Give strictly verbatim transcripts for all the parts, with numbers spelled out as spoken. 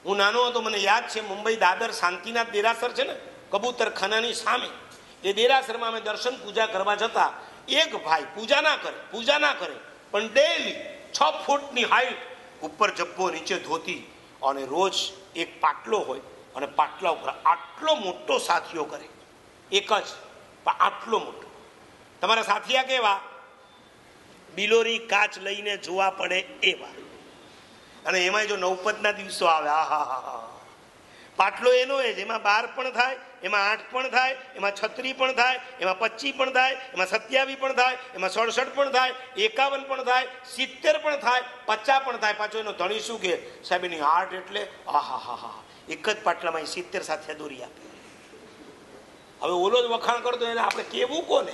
હું નાનો હતો મને યાદ છે, મુંબઈ દાદર શાંતિનાથ દેરાસર છે ને કબૂતરખાનાની સામે, એ દેરાસરમાં અમે દર્શન પૂજા કરવા જતા. એક ભાઈ પૂજા ના કરે પૂજા ના કરે પણ ડેલી છ ફૂટની હાઈટ, ઉપર જબ્બો નીચે ધોતી, અને રોજ એક પાટલો હોય અને પાટલા ઉપર આટલો મોટો સાથીઓ કરે, એક જ પણ આટલો મોટો. તમારા સાથિયા કેવા? બિલોરી કાચ લઈને જોવા પડે એવા. અને એમાં જો નવપતના દિવસો આવે, આ હા હા હા, પાટલો એનો એ જ, એમાં બાર પણ થાય, એમાં આઠ પણ થાય, એમાં છત્રી પણ થાય, એમાં પચીસ પણ થાય, એમાં સત્યાવીસ પણ થાય, એમાં સડસઠ પણ થાય, એકાવન પણ થાય, સિત્તેર પણ થાય, પચાસ પણ થાય. પાછો એનો ધણી શું કે, સાહેબ એની આઠ એટલે આ હા હા હા, એક જ પાટલામાં સિત્તેર સાથે દોરી આપે. હવે ઓલો જ વખાણ કરતો એને આપણે કેવું કોને?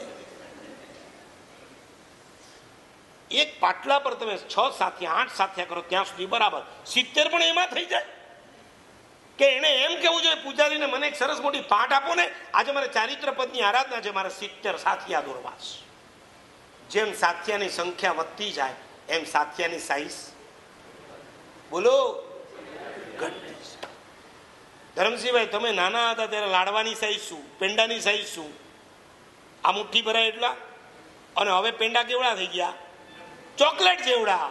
એક પાટલા પર તમે છ સાથે આઠ સાથે કરો ત્યાં સુધી બરાબર, સિત્તેર પણ એમાં થઈ જાય કે એને એમ કેવું જોઈએ પૂજારીને, મને એક સરસ મોટી પાઠ આપો ને, આજે મારે ચારિત્ર પદની આરાધના છે, મારે સિત્તેર સાથિયા દોરવા છે. જેમ સાથિયાની સંખ્યા વધતી જાય એમ સાથિયાની સાઈઝ બોલો ઘટતી જાય. ધરમસિંહભાઈ, તમે નાના હતા ત્યારે લાડવાની સાઈઝ શું, પેંડાની સાઈઝ શું? આ મુઠ્ઠી ભરાય એટલા, અને હવે પેંડા કેવડા થઈ ગયા? ચોકલેટ જેવડા.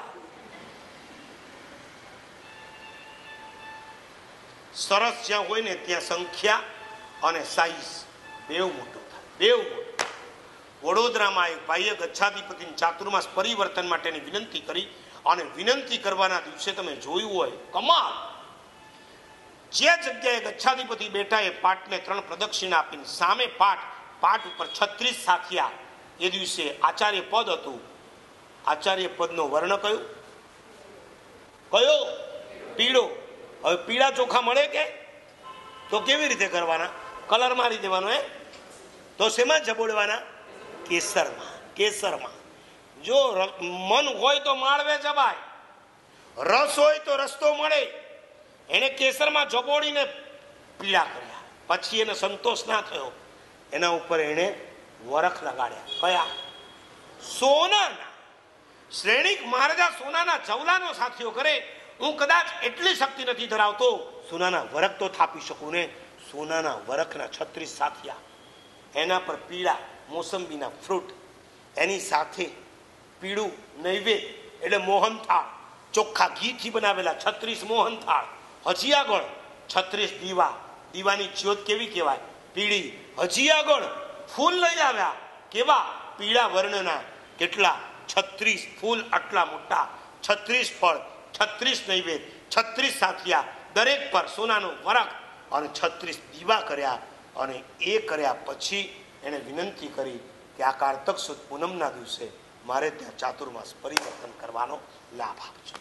સરસ જ્યાં હોય ને ત્યાં સંખ્યા અને સાઈઝ બેવ મોટો થાય, બેવ મોટો. વડોદરામાં એક ભાઈએ ગચ્છાધિપતિની ચાતુર્માસ પરિવર્તન માટેની વિનંતી કરી, અને વિનંતી કરવાના દિવસે તમે જોયું હોય કમાલ, જે જગ્યાએ ગચ્છાધિપતિ બેઠા એ પાઠને ત્રણ પ્રદક્ષિણા આપીને સામે પાઠ, પાઠ ઉપર છત્રીસ સાથિયા. એ દિવસે આચાર્ય પદ હતું. આચાર્ય પદનો વર્ણ કયો? કયો? પીળો. હવે પીળા ચોખા મળે કે? તો કેવી રીતે કરવાના? કલર મારી દેવાનો. હે તો શેમાં જબોડવાના? કેસરમાં. કેસરમાં જો મન હોય તો માળવે જવાય, રસ હોય તો રસ્તો મળે. એને કેસરમાં જબોડીને પીળા કર્યા. પછી એને સંતોષ ના થયો, એના ઉપર એને વરખ લગાડ્યા. કયા? સોનાના. શ્રેણિક મહારાજા સોનાના જવલાનો સાથીઓ કરે. હું કદાચ એટલી શક્તિ નથી ધરાવતો, સોનાના વરખ તો થાપી શકું ને. સોનાના વરખના છત્રીસ સાથિયા, એના પર પીળા મોસંબીના ફ્રૂટ, એની સાથે પીળું નૈવેદ્ય એટલે મોહનથાળ, ચોખ્ખા ઘીથી બનાવેલા છત્રીસ મોહનથાળ, હજી આગળ છત્રીસ દીવા. દીવાની જ્યોત કેવી કહેવાય? પીળી. હજી આગળ ફૂલ લઈ આવ્યા. કેવા? પીળા વર્ણના. કેટલા? છત્રીસ ફૂલ આટલા મોટા, છત્રીસ ફળ, છત્રીસ નૈવેદ્ય, છત્રીસ સાથિયા, દરેક પર સોનાનો વરખ, અને છત્રીસ દીવા કર્યા. અને એ કર્યા પછી એને વિનંતી કરી કે આ કારતક સુદ પૂનમના દિવસે મારે ત્યાં ચાતુર્માસ પરિવર્તન કરવાનો લાભ આપજો.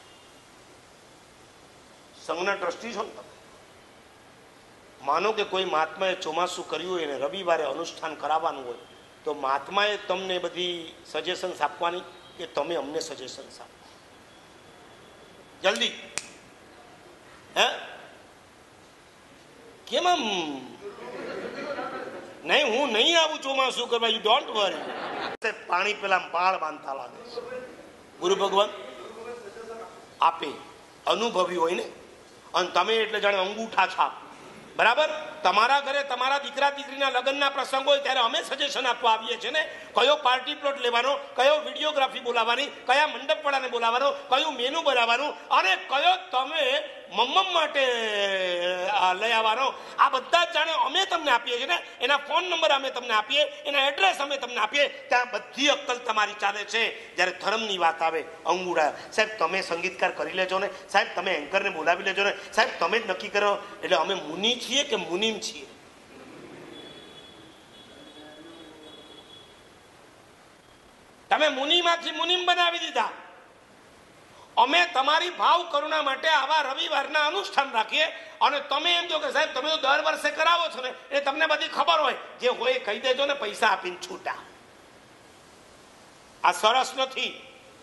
સંઘના ટ્રસ્ટી છો ને તમે, માનો કે કોઈ મહાત્માએ ચોમાસું કર્યું હોય એને રવિવારે અનુષ્ઠાન કરાવવાનું હોય, તો મહાત્માએ તમને બધી સજેશન્સ આપવાની કે તમે અમને સજેશન્સ આપો? જલ્દી. હે કેમ આમ? નહીં, હું નહીં આવું ચોમાસું કરવા, યુ ડોન્ટ વરી. પાણી પેલા બાળ બાંધતા લાગે છે. ગુરુ ભગવાન આપે, અનુભવી હોય ને. અને તમે એટલે જાણે અંગૂઠા છાપ. બરાબર? તમારા ઘરે તમારા દીકરા દીકરીના લગ્નના પ્રસંગ હોય ત્યારે અમે સજેશન આપવા આવીએ છીએ ને, કયો પાર્ટી પ્લોટ લેવાનો, કયો વિડીયોગ્રાફી બોલાવવાની, કયા મંડપવાળાને બોલાવવાનો, કયું મેનુ બનાવવાનું, અને કયો તમે મમ્મમ માટે લઈ આવવાનો. આ બધા જ જાણે અમે તમને આપીએ છીએ ને. એના ફોન નંબર અમે તમને આપીએ, એના એડ્રેસ અમે તમને આપીએ. ત્યાં બધી અક્કલ તમારી ચાલે છે. જ્યારે ધર્મની વાત આવે, અંગુડા સાહેબ તમે સંગીતકાર કરી લેજો ને, સાહેબ તમે એન્કરને બોલાવી લેજો ને, સાહેબ તમે જ નક્કી કરો. એટલે અમે મુનિ છીએ કે મુનિમ છીએ? તમે મુનિમાંથી મુનિમ બનાવી દીધા. અમે તમારી ભાવ કરુણા માટે આવા રવિવારના અનુષ્ઠાન રાખીએ, અને તમે એમ કહો કે સાહેબ તમે તો દર વર્ષે કરાવો છો ને, એ તમને બધી ખબર હોય, જે હોય કહી દેજો ને, પૈસા આપીને છૂટા. આ સરસ નથી.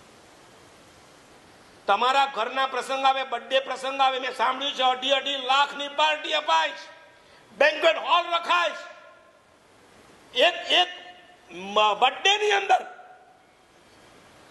તમારા ઘરના પ્રસંગ આવે, બર્થડે પ્રસંગ આવે, મેં સાંભળ્યું છે અઢી અઢી લાખની પાર્ટી અપાય, બેન્ક્વેટ હોલ રખાય, એક એક બર્થડે ની અંદર.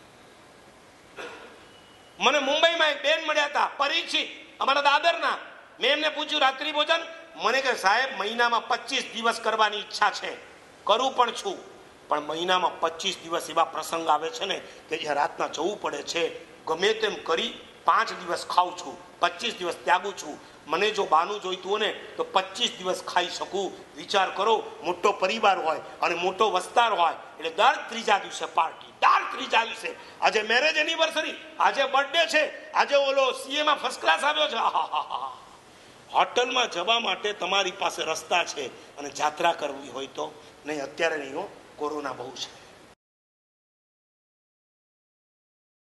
મને મુંબઈમાં એક બેન મળ્યા હતા, પરિચિત, અમારા દાદરના. મેં એમને પૂછ્યું રાત્રિ ભોજન, મને કે સાહેબ મહિનામાં પચીસ દિવસ કરવાની ઈચ્છા છે, કરું પણ છું, પણ મહિનામાં પચીસ દિવસ એવા પ્રસંગ આવે છે ને કે જ્યાં રાતના જવું પડે છે, ગમે તેમ કરી પાંચ દિવસ ખાઉં છું, પચીસ દિવસ ત્યાગું છું. મને જો બાનું જોઈતું હોય ને તો પચીસ દિવસ ખાઈ શકું. વિચાર કરો, મોટો પરિવાર હોય અને મોટો વિસ્તાર હોય એટલે દર ત્રીજા દિવસે પાર્ટી, દર ત્રીજા દિવસે. આજે મેરેજ એનિવર્સરી, આજે બર્થડે છે, આજે ઓલો સીએમાં ફર્સ્ટ ક્લાસ આવ્યો છે. હોટલમાં જવા માટે તમારી પાસે રસ્તા છે અને જાત્રા કરવી હોય તો નહીં. અત્યારે નહીં હો, કોરોના બહુ છે.